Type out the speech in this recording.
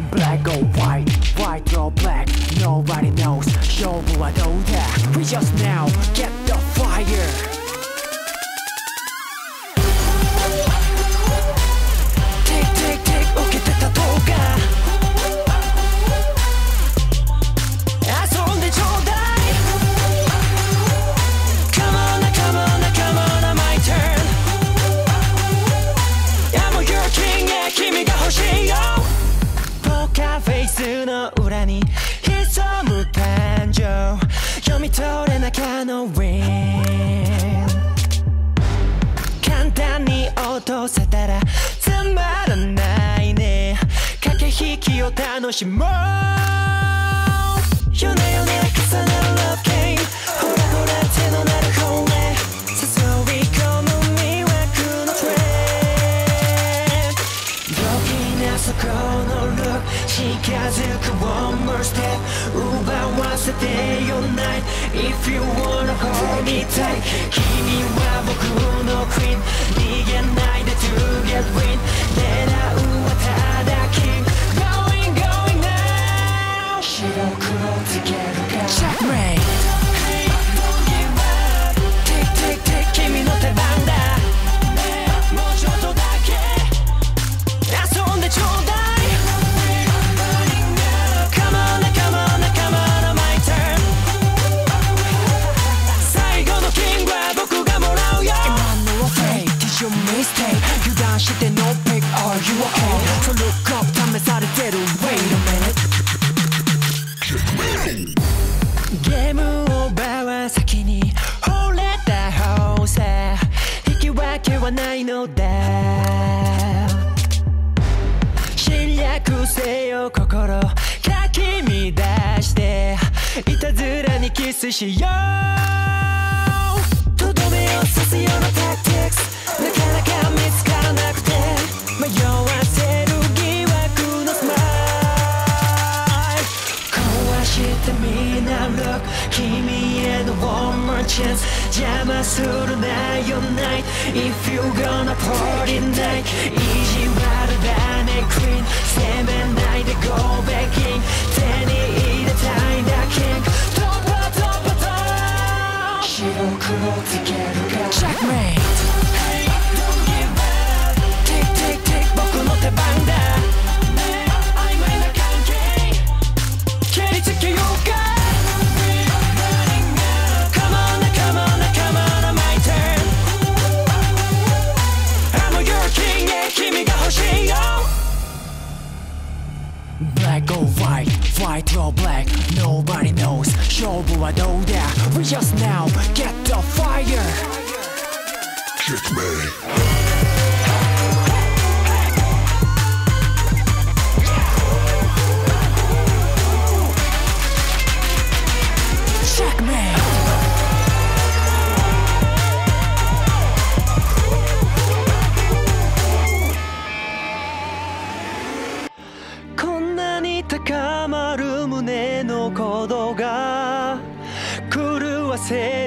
Black or white, white or black, nobody knows. 勝負はどうだ We just now get the fire. Take 受けてた動画遊んでちょうだい Come on, come on, come on, my turn. I'm your king, yeah, 君が欲しいよ。ポーカーフェイスの裏に潜む感情読み取れなかのウィン簡単に落とせたらつまらないね駆け引きを楽しもう夜な夜な重なる Love Game ほらほら手のなる方へ誘い込む魅惑のトレンド不気なそこの Look 近づく One more step 奪わせてよ Night If you wanna hold me tight 君は僕の Queen 逃げないで To get win 狙うはただ King Going going now 白黒つけるか CHECKMATE Don't give up Take 君の手番だもうちょっとだけ遊んでちょうだい油断して No pick Are you okay? So look up 試されてる Wait a minute ゲームオーバーは先に惚れた方さ引き分けはないのだ侵略せよ心かき乱していたずらにキスしようとどめを刺すような Tactics なかなか見つからなくて迷わせる疑惑のスマイル壊してみな Look 君への One more chance 邪魔するなよ Night If you gonna party night 意地悪だね Queen 責めないで Go back in 手に入れたいんだ King トッパトッパトッ白黒つけるか CHECKMATE僕の手番だ曖昧な関係蹴りつけようか Come on, come on, come on, my turn I'm your king, yeah, 君が欲しいよ Black or white, white or black, nobody knows 勝負はどうだ We just now get the fire CHECKMATEこんなに高まる胸の鼓動が狂わせ